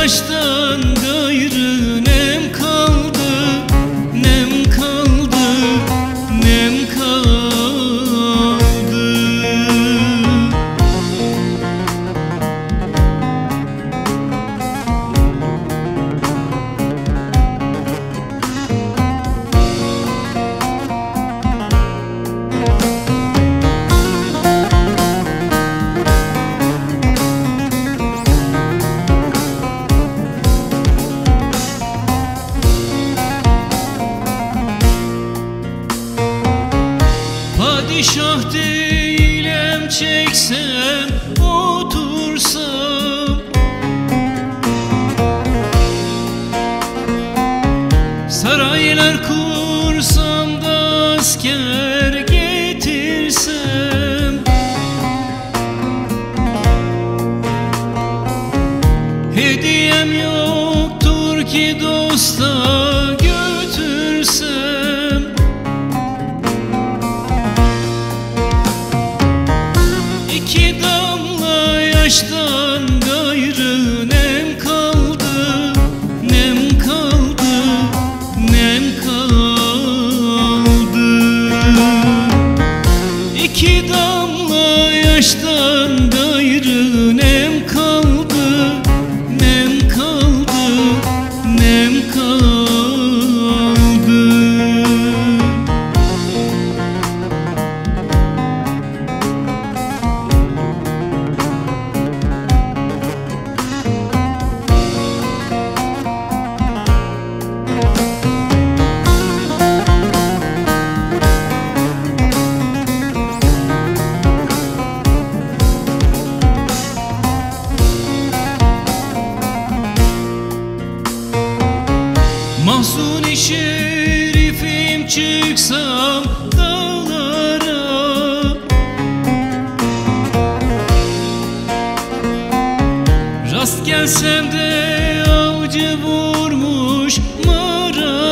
yaştan gayrı nem kaldı, nem kaldı, nem kaldı. Padişah değilim çeksem otursam, saraylar kursam da asker getirsem, hediyem yoktur ki dosta götürsem. İki damla yaştan gayrı nem kaldı, nem kaldı, nem kaldı. İki damla yaştan gayrı nem kaldı, nem kaldı, nem kaldı. Mahzun-i şerifim çıksam dağlara, rast gelsem de avcı vurmuş mara.